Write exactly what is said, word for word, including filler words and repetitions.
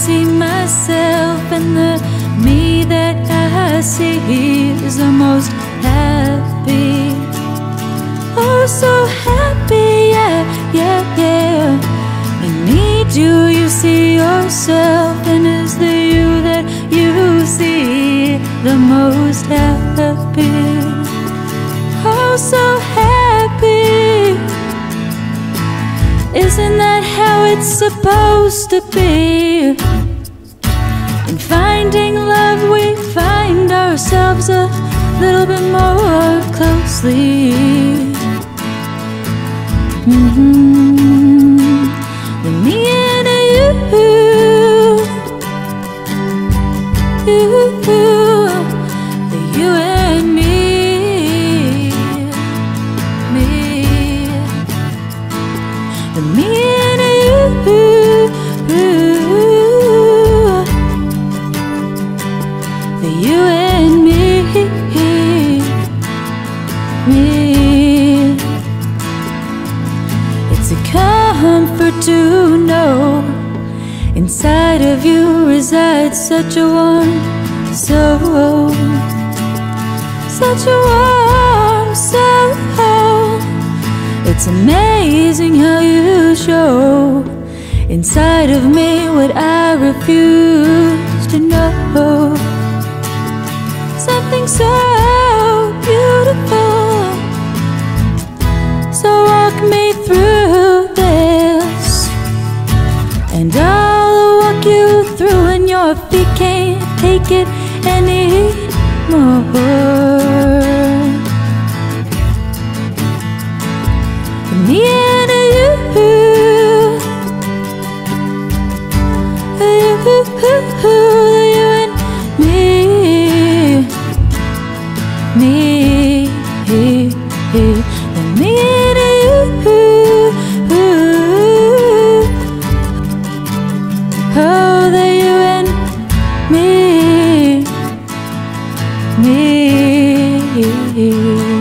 see myself, and the me that I see is the most happy. Oh, so happy, yeah, yeah, yeah. I need you, you see yourself, and is the you that you see the most happy. Oh, so happy. Isn't that how it's supposed to be? In finding love, we find ourselves a little bit more closely. Mm-hmm. The me and you, you, the you and me, me, the me and you, the you and me, me. It's a comfort to know inside of you resides such a warm soul, such a warm soul. It's amazing how you show inside of me what I refuse to know. Something so beautiful. So walk me through this, and I'll walk you through, and your feet can't take it anymore. Me and you, you, you and me, me, and me and you. Oh, the you and me, me.